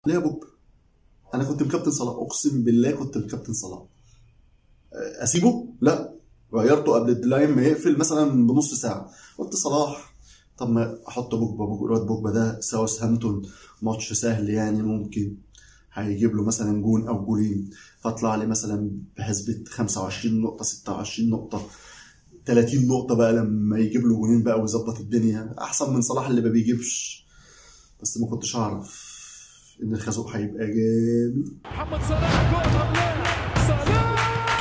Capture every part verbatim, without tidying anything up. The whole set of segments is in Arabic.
ليه يا بوب؟ انا كنت مكابتن صلاح، اقسم بالله كنت مكابتن صلاح. اسيبه؟ لا، غيرته قبل الديدلاين ما يقفل مثلا بنص ساعه. قلت صلاح، طب ما احط بوجبا. الواد بوجبا ده ساوثهامبتون، ماتش سهل يعني، ممكن هيجيب له مثلا جون او جولين، فاطلع لي مثلا بحسبه خمسة وعشرين نقطه، ستة وعشرين نقطه، ثلاثين نقطه بقى لما يجيب له جونين بقى ويظبط الدنيا، احسن من صلاح اللي ما بيجيبش. بس ما كنتش اعرف ان الخازوق هيبقى جامد. محمد صلاح جول رمضان صلاح.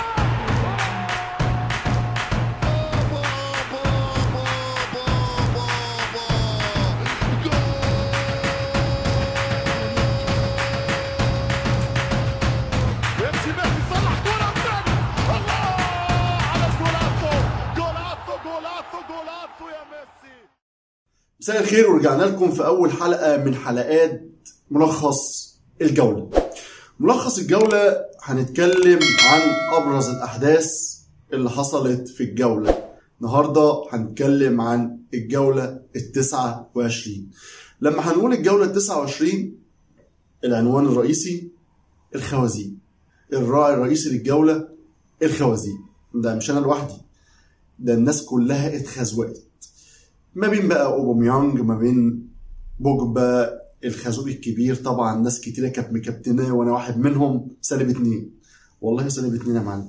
مساء الخير، ورجعنا لكم في اول حلقه من حلقات ملخص الجوله. ملخص الجوله هنتكلم عن ابرز الاحداث اللي حصلت في الجوله. النهارده هنتكلم عن الجوله التاسعة وعشرين. لما هنقول الجوله التاسعة وعشرين، العنوان الرئيسي الخوازيق. الراعي الرئيسي للجوله الخوازيق. ده مش انا لوحدي، ده الناس كلها اتخزوقت، ما بين بقى اوباميانج، ما بين بوجبا، الخازوق الكبير. طبعا ناس كتيره كانت مكابتناه وانا واحد منهم، سالب اتنين. والله سالب اتنين يا معلم.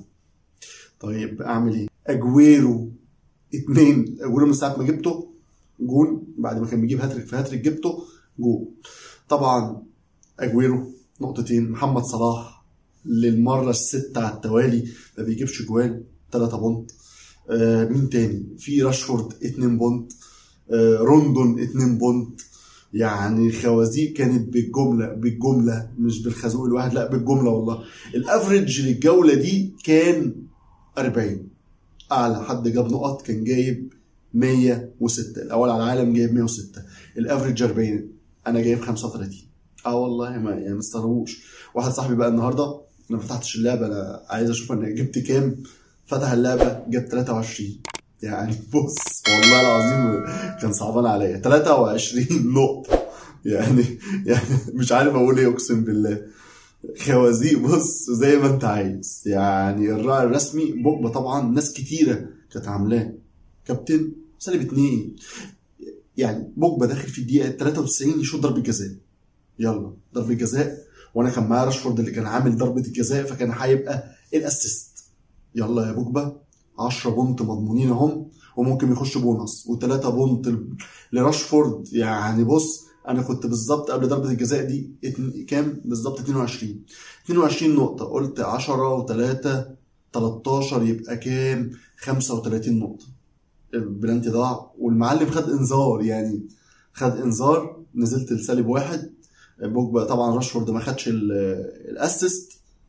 طيب اعمل ايه؟ اجويرو اتنين. اجويرو من ساعه ما جبته جون، بعد ما كان بيجيب هاتريك في هاتريك جبته جون. طبعا اجويرو نقطتين. محمد صلاح للمره السته على التوالي ما بيجيبش جوان، تلاتة بونت. آه مين تاني؟ في راشفورد اتنين بونت، آه روندون اتنين بونت. يعني خوازيق كانت بالجمله بالجمله، مش بالخازوق الواحد، لا بالجمله. والله الافريج للجوله دي كان أربعين. اعلى حد جاب نقط كان جايب مية وستة، الاول على العالم جايب مية وستة، الافريج أربعين، انا جايب خمسة وتلاتين. اه والله ما يعني ما استغربوش. واحد صاحبي بقى النهارده، انا ما فتحتش اللعبه، انا عايز اشوف انا جبت كام، فتح اللعبه جاب تلاتة وعشرين. يعني بص والله العظيم كان صعبان عليا، تلاتة وعشرين نقطه. يعني يعني مش عارف اقول ايه، اقسم بالله. خوازيق بص زي ما انت عايز. يعني الراعي الرسمي بوجبا، طبعا ناس كتيره كانت عاملاه كابتن، سالب اتنين. يعني بوجبا داخل في الدقيقه تلاتة وتسعين يشوط ضربه جزاء، يلا ضربه جزاء، وانا كان معايا راشفورد اللي كان عامل ضربه الجزاء، فكان هيبقى الاسيست. يلا يا بوجبا، عشرة بونت مضمونين اهم، وممكن يخش بونص، وتلاتة بونت لراشفورد. يعني بص انا كنت بالظبط قبل ضربه الجزاء دي كام بالظبط؟ اتنين وعشرين اتنين وعشرين نقطه. قلت عشرة وتلاتة تلتاشر، يبقى كام؟ خمسة وتلاتين نقطه. البلانتي ضاع، والمعلم خد انذار، يعني خد انذار، نزلت لسالب واحد. بوجبا طبعا راشفورد ما خدش الاسيست.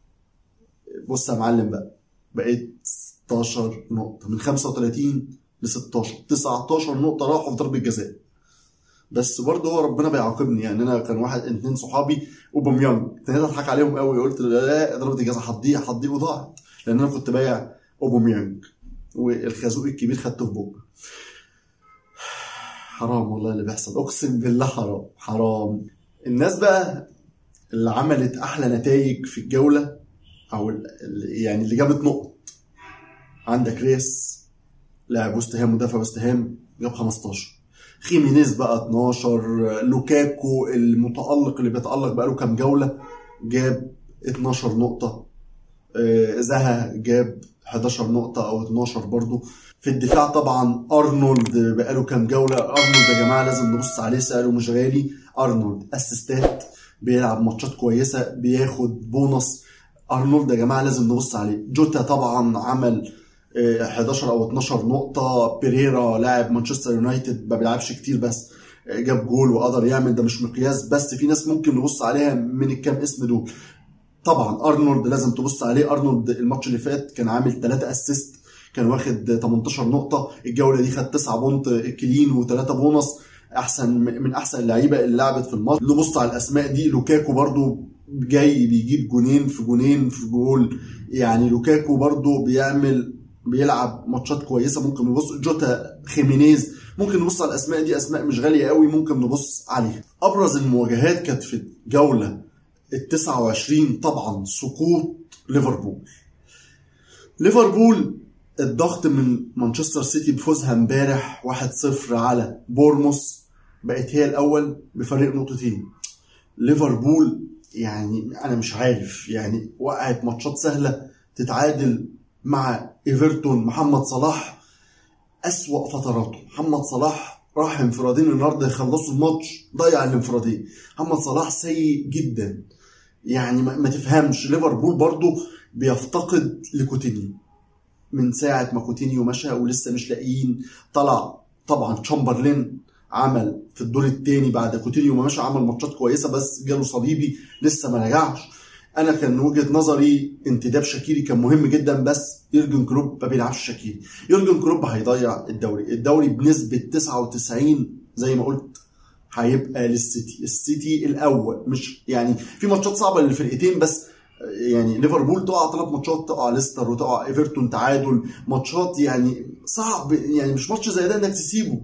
بص يا معلم بقى، بقيت ستاشر نقطه من خمسة وتلاتين ل ستاشر، تسعتاشر نقطه راحوا في ضربه جزاء. بس برضه هو ربنا بيعاقبني. يعني انا كان واحد اتنين صحابي اوباميانج، ابتديت اضحك عليهم قوي، قلت لا ضربه الجزاء هتضيع هتضيع، وضاعت، لان انا كنت بايع اوباميانج، والخازوق الكبير خدته في بوجبا. حرام والله اللي بيحصل، اقسم بالله حرام حرام. الناس بقى اللي عملت احلى نتائج في الجوله، او يعني اللي جابت نقط، عندك ريس لاعب وست هام، مدافع وست هام، جاب خمستاشر. خيمينيز بقى اتناشر. لوكاكو المتألق اللي بيتألق بقاله كام جولة جاب اتناشر نقطة. زها جاب حداشر نقطة أو اتناشر برضو. في الدفاع طبعا أرنولد بقاله كام جولة. أرنولد يا جماعة لازم نبص عليه، سعره مش غالي. أرنولد أسيستات، بيلعب ماتشات كويسة، بياخد بونص. أرنولد يا جماعة لازم نبص عليه. جوتا طبعا عمل حداشر او اتناشر نقطه. بيريرا لاعب مانشستر يونايتد ما بيلعبش كتير، بس جاب جول وقدر يعمل، ده مش مقياس، بس في ناس ممكن نبص عليها من الكام اسم دول. طبعا ارنولد لازم تبص عليه. ارنولد الماتش اللي فات كان عامل تلاتة اسيست، كان واخد تمنتاشر نقطه. الجوله دي خد تسعة بونت كلين وتلاتة بونص، احسن من احسن اللعيبه اللي لعبت في الماتش. نبص على الاسماء دي. لوكاكو برضو جاي بيجيب جونين في جونين في جول. يعني لوكاكو برضو بيعمل بيلعب ماتشات كويسه. ممكن نبص جوتا، خيمينيز، ممكن نبص على الاسماء دي، اسماء مش غاليه قوي، ممكن نبص عليها. ابرز المواجهات كانت في الجوله ال تسعة وعشرين طبعا سقوط ليفربول. ليفربول الضغط من مانشستر سيتي بفوزها امبارح واحد صفر على بورموث بقت هي الاول بفريق نقطتين. ليفربول يعني انا مش عارف، يعني وقعت ماتشات سهله تتعادل مع ايفرتون. محمد صلاح اسوأ فتراته، محمد صلاح راح انفرادين النهارده يخلصوا الماتش ضيع الانفرادين. محمد صلاح سيء جدا، يعني ما تفهمش. ليفربول برضو بيفتقد لكوتينيو من ساعه ما كوتينيو مشى ولسه مش لاقيين. طلع طبعا تشامبرلين عمل في الدور الثاني بعد كوتينيو ما مشى، عمل ماتشات كويسه بس جاله صليبي لسه ما رجعش. انا كان وجهه نظري انتداب شاكيري كان مهم جدا، بس يورجن كلوب ما بيلعبش شاكيري. يورجن كلوب هيضيع الدوري، الدوري بنسبه تسعة وتسعين زي ما قلت هيبقى للسيتي. السيتي الاول، مش يعني في ماتشات صعبه للفرقتين، بس يعني ليفربول تقع ثلاث ماتشات، تقع ليستر وتقع ايفرتون تعادل، ماتشات يعني صعب، يعني مش ماتش زي ده انك تسيبه.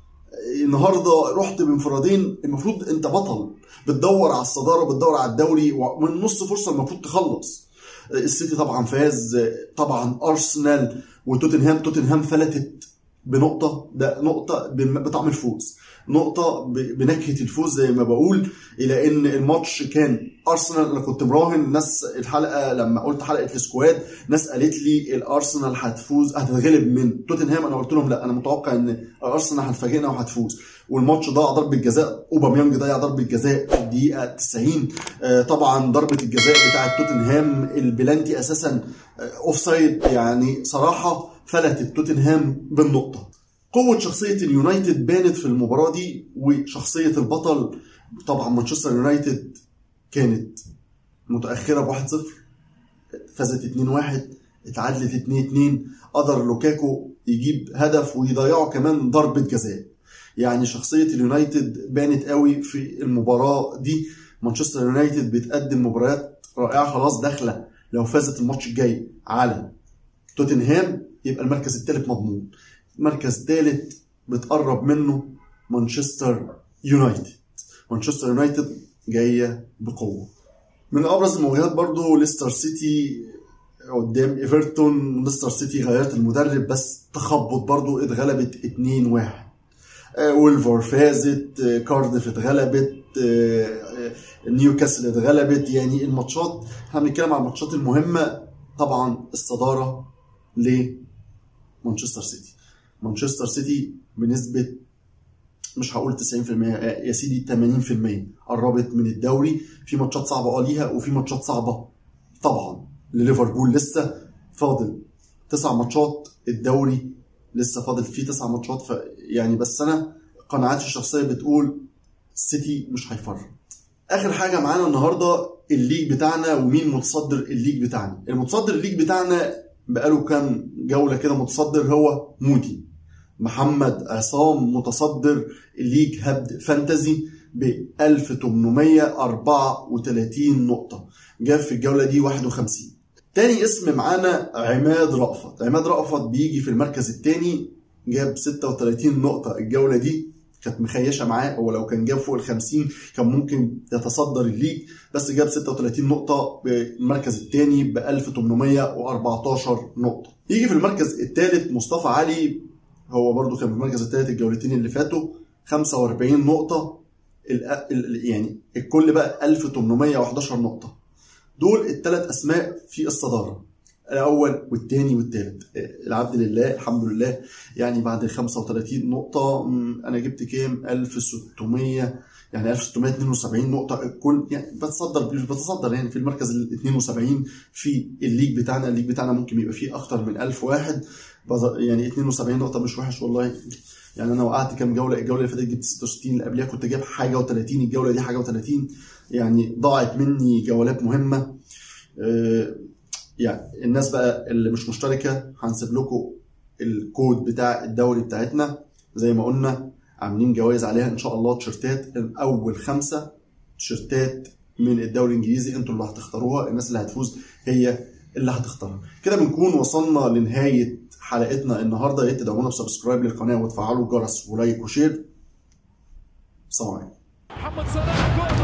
النهارده رحت بانفرادين، المفروض انت بطل بتدور على الصداره، بتدور على الدوري، ومن نص فرصه المفروض تخلص. السيتي طبعا فاز. طبعا ارسنال وتوتنهام، توتنهام فلتت بنقطه، ده نقطه بطعم الفوز، نقطه بنكهه الفوز زي ما بقول. الى ان الماتش كان ارسنال، انا كنت مراهن ناس الحلقه لما قلت حلقه السكواد، ناس قالت لي الارسنال هتفوز هتتغلب من توتنهام، انا قلت لهم لا، انا متوقع ان ارسنال هتفاجئنا وهتفوز. والماتش ضاع ضربه جزاء، اوباميانج ضيع ضربه جزاء في الدقيقه تسعين. آه طبعا ضربه الجزاء بتاعه توتنهام البلانتي اساسا اوف سايد، يعني صراحه فلتت توتنهام بالنقطه. قوه شخصيه اليونايتد بانت في المباراه دي، وشخصيه البطل. طبعا مانشستر يونايتد كانت متاخره ب واحد صفر، فازت اتنين واحد، اتعادلت اتنين اتنين، قدر لوكاكو يجيب هدف ويضيعوا كمان ضربه جزاء. يعني شخصيه اليونايتد بانت قوي في المباراه دي. مانشستر يونايتد بتقدم مباريات رائعه، خلاص داخله لو فازت الماتش الجاي على توتنهام يبقى المركز الثالث مضمون. مركز ثالث بتقرب منه مانشستر يونايتد. مانشستر يونايتد جايه بقوه. من ابرز المواجهات برضو ليستر سيتي قدام ايفرتون. ليستر سيتي غيرت المدرب بس تخبط برضو، اتغلبت اتنين واحد. وولفر فازت، كارديف اتغلبت، نيوكاسل اتغلبت. يعني الماتشات احنا بنتكلم عن الماتشات المهمه. طبعا الصداره لمانشستر سيتي. مانشستر سيتي بنسبه مش هقول تسعين في المية يا سيدي، ثمانين في المية قربت من الدوري. في ماتشات صعبه اه ليها، وفي ماتشات صعبه طبعا لليفربول. لسه فاضل تسع ماتشات، الدوري لسه فاضل فيه تسع ماتشات. ف يعني بس انا قناعاتي الشخصيه بتقول السيتي مش هيفرط. اخر حاجه معانا النهارده الليج بتاعنا، ومين متصدر الليج بتاعنا. المتصدر الليج بتاعنا بقاله كام جوله كده متصدر هو مودي. محمد عصام متصدر الليج هبد فانتزي ب ألف وثمانمية وأربعة وثلاثين نقطه، جاب في الجوله دي واحد وخمسين. تاني اسم معانا عماد رأفت. عماد رأفت بيجي في المركز الثاني، جاب ستة وثلاثين نقطه. الجوله دي كانت مخيشه معاه، هو لو كان جاب فوق ال خمسين كان ممكن يتصدر الليج، بس جاب ستة وثلاثين نقطه بالمركز الثاني ب ألف وثمانمية وأربعتاشر نقطه. يجي في المركز الثالث مصطفى علي، هو برضو كان في المركز الثالث الجولتين اللي فاتوا، خمسة وأربعين نقطه. يعني الكل بقى ألف وثمانمية وأحد عشر نقطه. دول الثلاث اسماء في الصداره، الاول والثاني والثالث. العبد لله الحمد لله، يعني بعد خمسة وثلاثين نقطه انا جبت كام؟ ألف وستمية، يعني ألف وستمية واثنين وسبعين نقطه. الكل يعني بتصدر بتصدر يعني في المركز ال اثنين وسبعين في الليج بتاعنا. الليج بتاعنا ممكن يبقى فيه اكتر من ألف واحد، يعني اثنين وسبعين نقطه مش وحش والله. يعني انا وقعت كام جوله، الجوله اللي فاتت جبت ستة وستين، اللي قبلها كنت جايب حاجه و30، الجوله دي حاجه و30. يعني ضاعت مني جولات مهمه. أه يعني الناس بقى اللي مش مشتركه هنسيب لكم الكود بتاع الدوري بتاعتنا زي ما قلنا، عاملين جوائز عليها ان شاء الله. تيشرتات اول خمسه تيشرتات من الدوري الانجليزي انتوا اللي هتختاروها، الناس اللي هتفوز هي اللي هتختارها. كده بنكون وصلنا لنهايه حلقتنا النهارده. يا ريت تدعمونا بسبسكرايب للقناه وتفعلوا الجرس ولايك وشير. سلام عليكم. محمد صلاح